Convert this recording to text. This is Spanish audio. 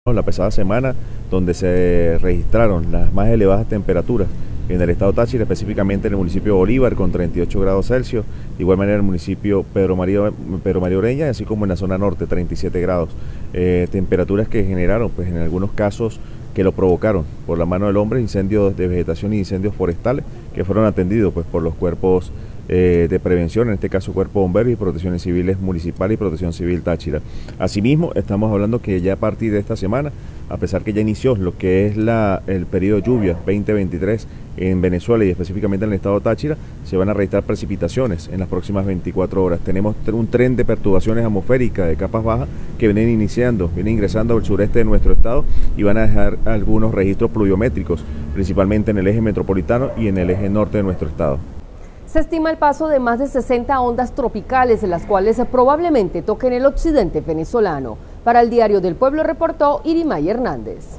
La pasada semana, donde se registraron las más elevadas temperaturas en el estado Táchira, específicamente en el municipio de Bolívar con 38 grados Celsius, de igual manera en el municipio Pedro María Ureña, así como en la zona norte 37 grados, temperaturas que generaron pues en algunos casos que lo provocaron por la mano del hombre, incendios de vegetación y incendios forestales que fueron atendidos pues por los cuerpos de prevención, en este caso Cuerpo Bomberos y Protecciones Civiles Municipal y Protección Civil Táchira. Asimismo, estamos hablando que ya a partir de esta semana, a pesar que ya inició lo que es el periodo de lluvia 2023 en Venezuela y específicamente en el estado Táchira, se van a registrar precipitaciones en las próximas 24 horas. Tenemos un tren de perturbaciones atmosféricas de capas bajas que vienen ingresando al sureste de nuestro estado y van a dejar algunos registros pluviométricos, principalmente en el eje metropolitano y en el eje norte de nuestro estado. Se estima el paso de más de 60 ondas tropicales, las cuales probablemente toquen el occidente venezolano. Para el Diario del Pueblo reportó Irimay Hernández.